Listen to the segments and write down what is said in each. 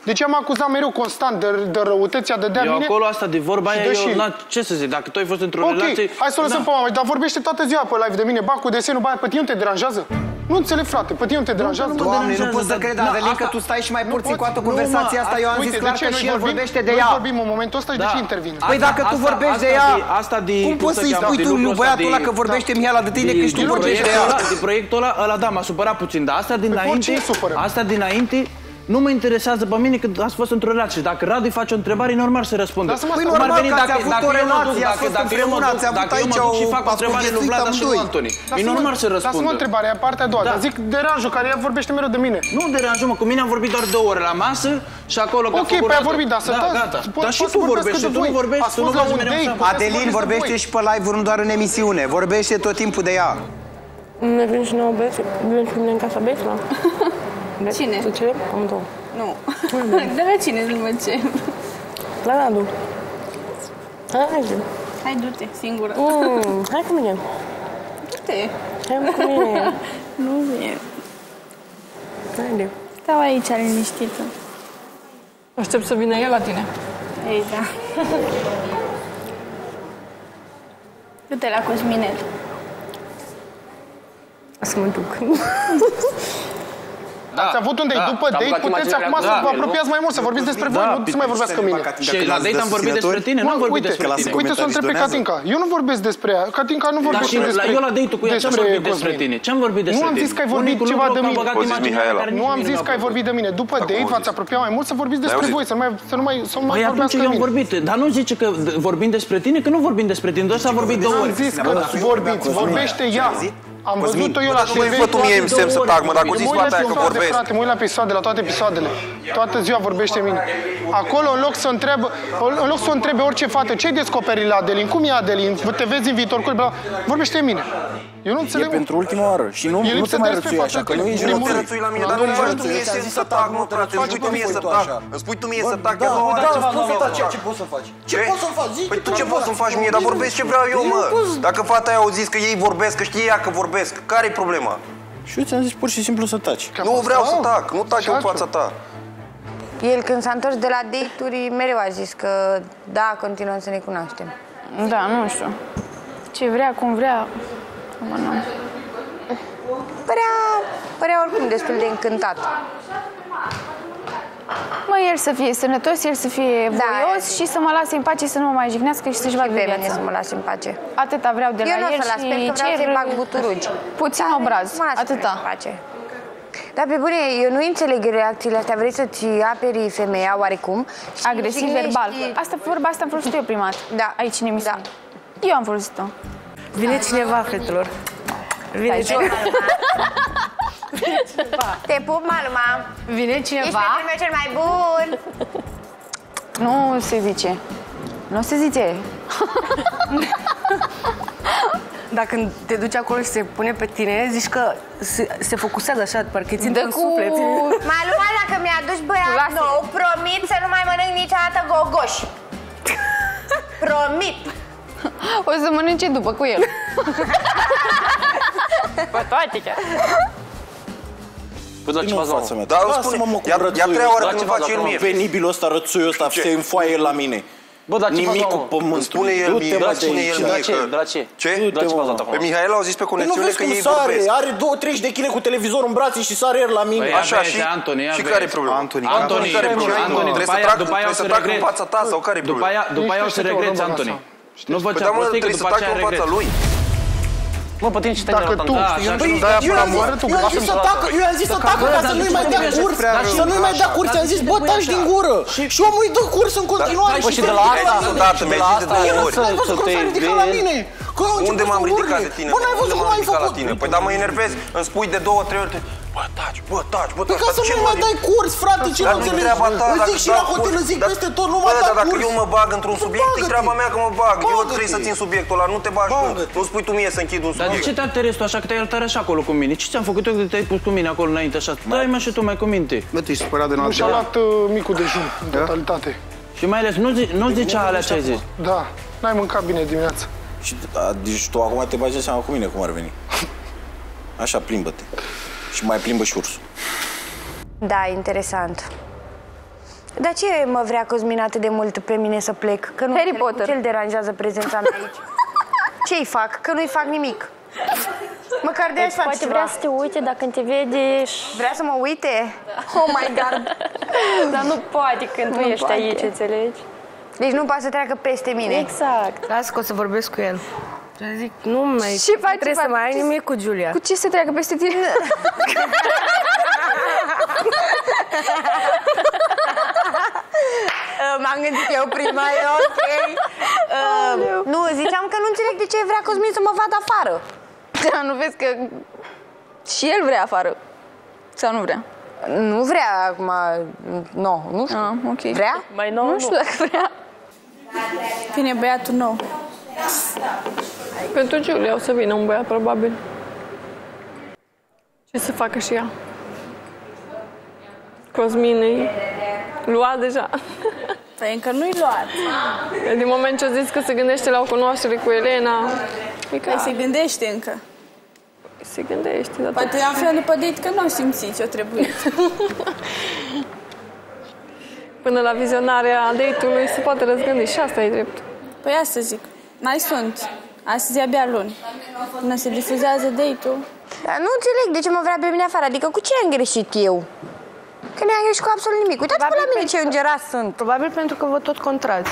Deci am acuzat mereu constant de răutăția de mine. Eu acolo asta de vorba aia, ce să zic, dacă tu ai fost într-o relație... Ok, hai să o lăsăm pe mama, dar vorbește toată ziua pe live de mine, ba cu desenul, ba pe tine nu te deranjează? Nu înțeleg, frate, pe tine nu te deranjează? Doamne, nu pot să cred, Adelin, că tu stai și mai porți cu conversația asta. Eu am zis clar că și el vorbește de ea. Noi vorbim în momentul ăsta și de ce intervine? Păi dacă tu vorbești de ea, cum poți să-i spui tu lui băiatul ăla că vorbește Mihaela de tine când tu vorbești de ea? De proiectul ăla, da, m-a supărat puțin, dar asta dinainte... Nu mă interesează pe mine că ați fost într-o relație. Dacă Radu îi face o întrebare, e normal să răspundă. Păi normal că ați avut o relație, ați fost împreună, ați avut aici o și fac o întrebare lui Vlad și lui Antoni. E normal să răspundă. Lasă-mă o întrebare, e partea a doua. Dar zic deranjul, care ea vorbește mereu de mine. Nu deranjul, mă, cu mine am vorbit doar 2 ore la masă și acolo... Ok, păi a vorbit, dar să Dar și tu vorbești, tu nu vorbești, tu nu vorbești. Adelin vorbește și pe live-uri, nu doar în emisiune. Vorbește tot timpul de ea. Ne vin și nouă beți? Vin și mine în casa beți, la? Cine? Să cerem? Amândouă. Nu. De la cine să mă cer? La Radu. Haide. Hai, du-te, singură. Hai cu mine. Du-te. Hai cu mine. Nu vine. Haide. Stau aici, liniștită. Aștept să vină el la tine. Ei, da. Du-te la Cosminel. Să mă duc. Ați avut un date, după date puteți acum să vă apropiați mai mult, să vorbiți despre voi, nu să mai vorbească mine. Și la date am vorbit despre tine, nu am vorbit despre tine. Uite să o întreb pe Catinca. Eu nu vorbesc despre ea. Catinca nu vorbește despre eu la date-ul cu ea ce-am vorbit despre tine? Ce-am vorbit despre tine? Nu am zis că ai vorbit ceva de mine. Nu am zis că ai vorbit de mine. După date v-ați apropiat mai mult să vorbiți despre voi, să nu mai Păi atunci eu am vorbit, dar nu zice că vorbim despre tine, că nu vorbim despre tine, doar s-a vorbit 2 ori. Am zis că vorbiți, vorbește ea. Am văzut-o eu la TV. Bă, tu mie îmi semn să tac, mă, dacă o zis toată aia că vorbesc. Frate, mă uit la episoade, la toate episoadele. Toată ziua vorbește mine. Acolo, în loc să o întrebe orice fată, ce-ai descoperit la Adelin? Cum e Adelin? Te vezi în viitor cu vorbește mine. Eu nu înțeleg. E pentru ultima oară și nu te mai rățui așa, că nu ești rău. Nu te rățui la mine, dar nu faci tu mie să tac, mă, frate. Îmi spui tu mie să tac. Îmi spui tu mie să tac. Da, ce poți să faci? Ce poți să faci? Păi tu ce poți să-mi faci mie? Dar vorbesc ce vreau eu, mă. Dacă fata aia au zis că ei vorbesc, că știe ea că vorbesc, care-i problema? Și eu ți-am zis pur și simplu să taci. Nu vreau să tac, nu tac eu în fața ta. El când s-a întors de la date-uri mereu a zis că da, continuăm să ne cunoaștem. Da, nu știu. Ce vrea, cum vrea. Părea oricum destul de încântat. Mă, el să fie sănătos, el să fie voios și să mă lase în pace, să nu mă mai jignească și să-și vadă viața. Să mă lase în pace. Atâta vreau de la el și eu nu o să las, pentru că vreau să-i bag buturugi. Puțin obraz, atâta. Dar pe bune, eu nu înțeleg reacțiile astea. Vrei să-ți aperi femeia oarecum? Agresiv, verbal. Vorba asta am folosit eu prima dată. Da. Aici în emisiune. Da. Eu am folosit-o. Vine cineva, fetelor. Vine cineva. Te pup, Maluma. Vine cineva. Ești prietenul meu cel mai bun. Nu se zice. Nu se zice. Dacă te duci acolo și se pune pe tine, zici că se focusează așa, parcă îi țin în suflet. Maluma, dacă mi-aduci băiat nou, promit să nu mai mănânc niciodată gogoși. Promit. O să mănânce după cu el. Pe toate chiar. Păi la ce față mea? Da, spune, ia 3 ore când face el mie. Penibilul ăsta, rățuiul ăsta, se înfoaie el la mine. Bă, dar ce nimic cu pământul. Spune el mie, spune el mie că... De la ce? Ce? De la ce v-ați dat acum? Pe Mihaela au zis pe conexiune că ei vorbesc. Are 2-30 de kg cu televizorul în brațe și sare el la mine. Așa, și care-i problema? Antoni, trebuie să trag în fața ta sau care-i problema? După aia o să regreți, Antoni. Nu vă cea prostie că după aceea regreți. Mă, pe tine ce te-ai Dacă tu, eu i-am zis să tacă ca să nu-i mai dea curs, să nu-i mai dea curs, i-am zis, bă, taci din gură. Și omul îi dă curs în continuare și de la asta, mi-ai zis de 2 ori. N-ai văzut cum s-a ridicat la mine? Unde m-am ridicat de tine? Bă, n-ai văzut cum ai făcut? Păi da, mă enervezi, îmi spui de 2-3 ori. Bă, taci. Păi ca să nu mai dai curs, frate, ce nu înțelegi? Îți zic și la hotel, îți zic peste tot, nu mai dai curs. Dacă eu mă bag într-un subiect, e treaba mea că mă bag. Eu trebuie să țin subiectul ăla, nu te bagi tu. Nu spui tu mie să închid un subiect. Dar de ce te alterezi tu așa, că te-ai alterat așa acolo cu mine? Ce ți-am făcut eu că te-ai pus cu mine acolo înainte așa? Dai-mă și tu mai cu minte. Bă, tu ești supărat de și-a luat micul dejun, în totalitate. Și mai ales, nu zicea alea ce ai zis. Da, n-ai mâncat bine dimineața. Deci tu acum te bagi de seama cu mine cum ar veni. Așa, plimbă-te. Și mai plimbă și ursul. Da, interesant. Dar ce mă vrea Cosmin atât de mult pe mine să plec? Că nu Harry Potter. Ce-l deranjează prezența mea aici? Ce-i fac? Că nu-i fac nimic. Măcar de azi fac Poate ceva. vrea să te uite dacă te vede și... Vrea să mă uite? Oh my God! Dar nu poate când tu ești aici, înțelegi? Deci nu poate să treacă peste mine. Exact. Lasă că o să vorbesc cu el. Și zic, nu mai Și faci, trebuie să mai ai nimic cu Giulia. Cu ce să treacă peste tine? M-am gândit eu prima, e ok. Nu, ziceam că nu înțeleg de ce vrea Cosmin să mă vadă afară. Da, nu vezi că și el vrea afară. Sau nu vrea? Nu vrea acum, nu știu. Ah, ok. Vrea? Mai nou, Nu știu dacă vrea. Vine băiatul nou. Pentru Giulia o să vină un băiat, probabil. Ce să facă și ea? Cosmin e luat deja. Păi încă nu-i luat. Din moment ce a zis că se gândește la o cunoaștere cu Elena... Păi se gândește încă. Se gândește, dar... Poate află după date că nu simți ce-o trebuie. Până la vizionarea date-ului se poate răzgândi și asta e drept. Păi asta zic. Mai sunt. Astăzi e abia luni. Până se difuzează date-ul. Dar nu înțeleg de ce mă vrea pe mine afară. Adică cu ce am greșit eu? Că nu am greșit cu absolut nimic. Uitați-vă la mine ce îngerat sunt. Probabil pentru că vă tot contrați.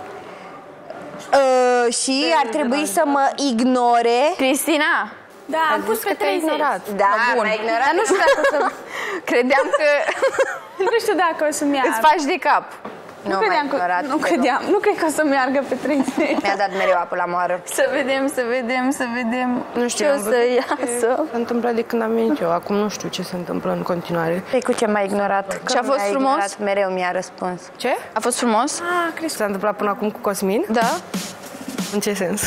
Și ar trebui să mă ignore. Cristina! Da, am pus pe 30. Da, bun. m-a ignorat. Dar nu știu dacă o să... Credeam că Nu știu dacă o să meargă. îți faci de cap. Nu m-a ignorat. Nu cred că o să meargă pe 30. Mi-a dat mereu apă la moară. Să vedem Nu știu, ce o să iasă. S-a întâmplat de când am venit eu. Acum nu știu ce se întâmplă în continuare. Păi cu ce m-a ignorat? Și a fost frumos? Ignorat, mereu mi-a răspuns. Ce? A fost frumos? Ah, crezi că s-a întâmplat până acum cu Cosmin? Da. În ce sens?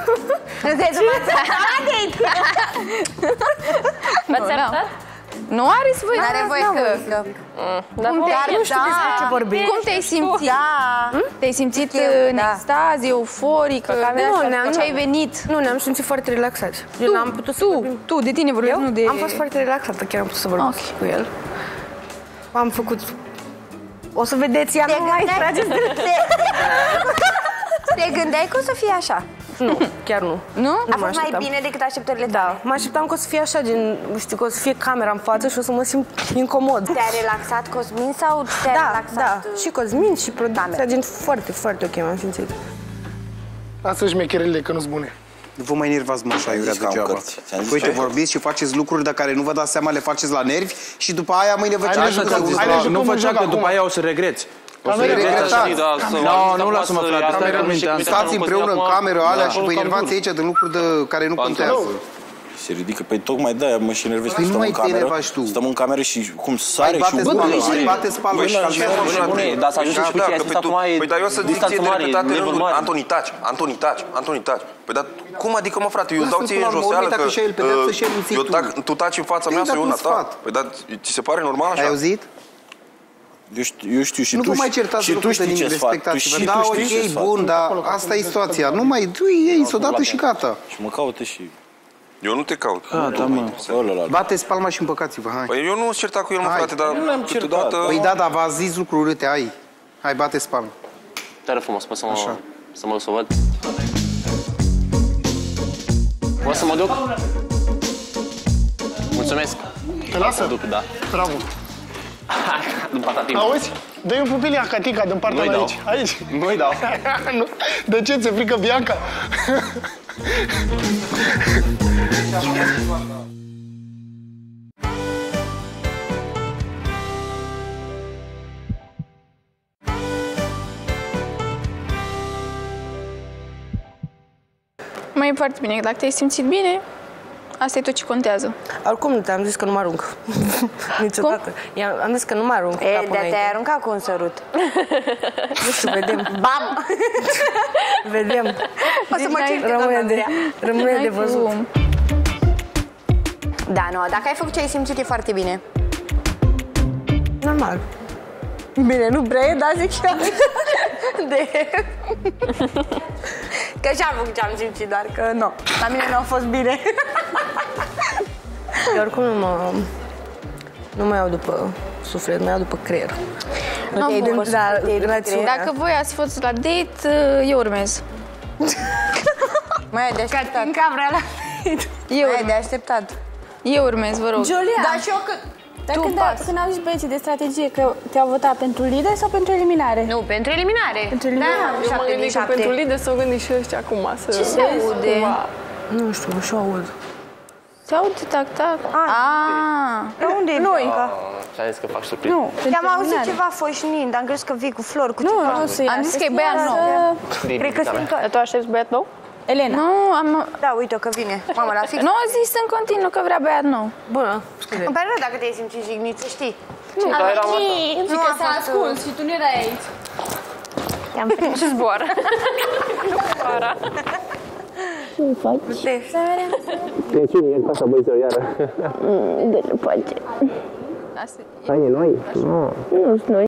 V-ați arătat? Nu are voie. N-are voie că... Cum te-ai simțit? Da. Te-ai simțit în extaz, euforică? Ce ai venit? Nu, ne-am simțit foarte relaxați. Eu n-am putut să Tu, de tine vorbesc, nu de... Am fost foarte relaxată, chiar am putut să vorbesc cu el. Am făcut... O să vedeți, ea nu mai trageți de... Te gândeai că o să fie așa? Nu, chiar nu. Nu? A fost mai bine decât așteptările tale? Da, mă așteptam că o să fie așa, gen, știu, că o să fie camera în față și o să mă simt incomod. Te-a relaxat Cosmin sau te-a relaxat? Da, și Cosmin și producția, gen, foarte, foarte ok m-am simțit. Lasă șmecherile că nu-s bune. Nu vă mai enervați, mă, așa, iurea degeaba. Uite, vorbiți și faceți lucruri de care nu vă dați seama, le faceți la nervi și după aia mâine vă cereți. Nu făcea că după aia o să regreți. O să regretați. Nu, lasă-mă, frate. Stați împreună în cameră alea și vă enervați aici de lucruri de care nu contează. Se ridică, păi tocmai de-aia mă și enervez. Păi nu mai te enervați tu. Stăm în cameră și cum sare și Ai bate spalmă și dar să ajunge și pe ce ai mai... Păi dar eu să zic ție de repetate rânduri, Antoni, taci. Păi dar cum adică, mă, frate, eu dau ție în joseală că tu taci în fața mea sau eu una ta? Păi dar ți se pare normal așa? Ai auzit? Eu știu și tu. Nu vă mai certați și tu știi ce-ți fac. Da, ok, bun, dar asta e situația. Nu mai dui odată și gata. Și mă caută și... Eu nu te caut. Da, mă. Bateți palma și împăcați-vă, hai. Păi eu nu certat cu el, mă, frate, dar câteodată... Păi da, dar v-ați zis lucruri urâte, hai, bateți palma. Tare frumos, poți să mă duc să văd? Poți să mă duc? Mulțumesc. Te lasă? Duc, da. Bravo. Din partea timp. Auzi? Dă-i un pupilia Catica din partea Nu-i dau. aici. Aici. Nu-i dau. De ce? Ți-e frică Bianca? Mai e foarte bine. Dacă te-ai simțit bine, asta e tot ce contează. Oricum nu te-am zis că nu mă arunc. Niciodată. Am zis că nu mă arunc. Dar te-ai aruncat cu un sărut. Nu știu, vedem. Bam! Vedem. O să mă certe, Rămâne de văzut. Da, nu, dacă ai făcut ce ai simțit, e foarte bine. Normal. Bine, nu prea, dar zic și eu. Că și-am făcut ce am simțit, doar că nu. La mine nu a fost bine. Eu oricum nu mă iau după suflet, mă ia după creier. Dacă voi ați fost la date, eu urmez. Mai ai de așteptat. Ca vrea la Mai ai de așteptat. Eu urmez, vă rog. Julia! Da, și eu că... Când au zis băieții de strategie că te-au votat pentru lider sau pentru eliminare? Nu, pentru eliminare. Pentru eliminare. Eu mă gândesc că pentru lider s-au gândit și ăștia acum să... Ce se aude? Nu știu, nu știu aud. Se aude tac-tac? Dar unde e noi? Și-am zis că fac surpriză. Nu, am auzit ceva foșnind, am crezut că vii cu flori, cu ceva. Am zis că e băiat nou. Cred că sunt toate. Tu aștepți băiat nou? Elena. Nu, am... Da, uite-o că vine. Mama, la fix. Nu a zis în continuu că vrea băiat nou. Bună. Îmi pare rău dacă te-ai simțit jignit, să știi. Nu, dar eram asta. Și că s-a ascuns și tu nu erai aici. I-am prins și zboară. Ce faci? Tensiune, e în casa băieților iară. De ce face? Hai, e noi? Nu. Nu sunt noi.